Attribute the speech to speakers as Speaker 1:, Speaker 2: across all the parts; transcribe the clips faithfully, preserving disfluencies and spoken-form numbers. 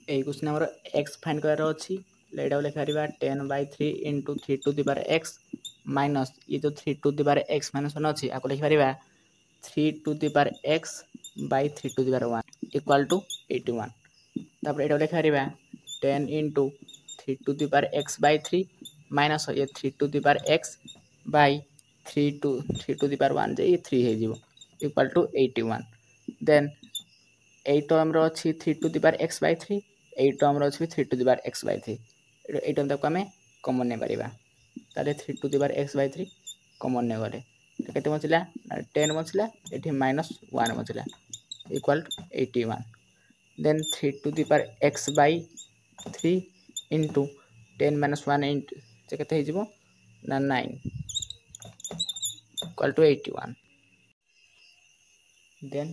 Speaker 1: এই क्वेश्चन हमर x find करार अछि लेडा लिखा रिबा ten by three into three to the power x minus ये जो three to the power x minus one अछि आको लिखा रिबा three to the power x by three to the power one equal to eighty one तापर एटा लिखा रिबा ten into three to the power x by three minus ये three to the power x by three two three to the power one जे ये three हे जिवो equal to eighty one then एट हमरो अछि three to the power x by three एट हमरो अछि three to the power x by three एट हम ताको हमें कॉमन ने परिबा ताले three to the power x by three common ने गले केते बचला टेन बचला एठी माइनस वन बचला equal to eighty one then three to the power x by three into ten minus one into जे केते हे जिवो ना nine equal to eighty one then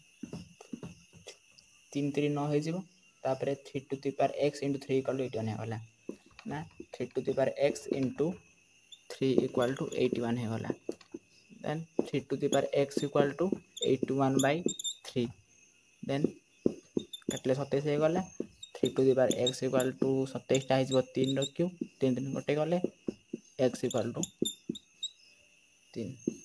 Speaker 1: तीन तीन नौ हो जिवो तापरे three to the power x into three equal to eighty one हे गला ना three to the power x into three equal to eighty one हे गला then three to the power x equal to eighty one by three then कटले सत्ताईस हे गला three to the power x equal to सत्ताईस टा हे तीन रखियो तीन तीन कटे गले x इक्वल टू तीन